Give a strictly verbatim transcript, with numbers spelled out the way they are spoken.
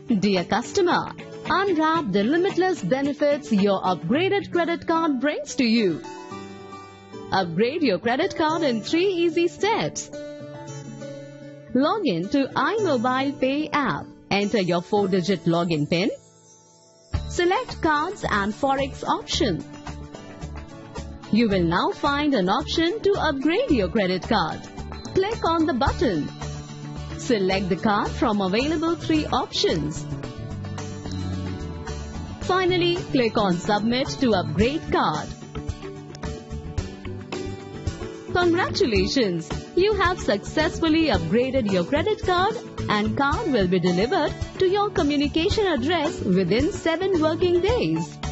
Dear customer, unwrap the limitless benefits your upgraded credit card brings to you. Upgrade your credit card in three easy steps. Log in to iMobile Pay app. Enter your four digit login PIN. Select Cards and Forex option. You will now find an option to upgrade your credit card. Click on the button. Select the card from available three options. Finally, click on Submit to upgrade card. Congratulations! You have successfully upgraded your credit card and card will be delivered to your communication address within seven working days.